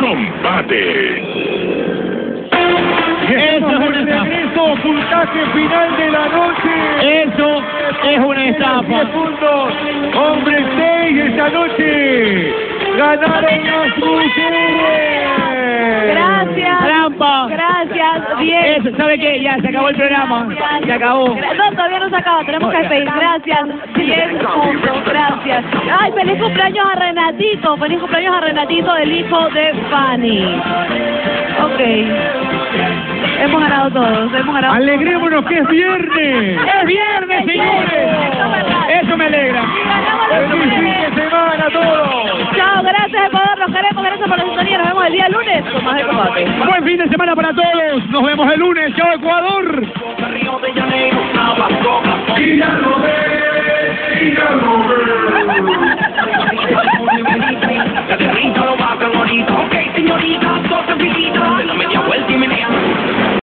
combate. Eso es un regreso, puntaje final de la noche. Eso es una estafa. 10 puntos. Hombre 6 esta noche. Ganaron las mujeres. Gracias. Trampa. Gracias, bien. Eso, ¿sabe qué? Ya se acabó el programa. Se acabó. No, todavía no se acaba, tenemos que despedir. Gracias, 10 puntos, gracias. Ay, feliz cumpleaños a Renatito, feliz cumpleaños a Renatito, el hijo de Fanny. Ok. Hemos ganado todos, hemos ganado. Alegrémonos que es viernes. ¡Es viernes, señores! Eso me alegra. Ganamos las ¡Feliz fin mujeres. de semana a todos! Chao, gracias Ecuador, los queremos, gracias por la sintonía. Nos vemos el día lunes con más de combate. Buen fin de semana para todos. Nos vemos el lunes. ¡Chao, Ecuador! Señorita,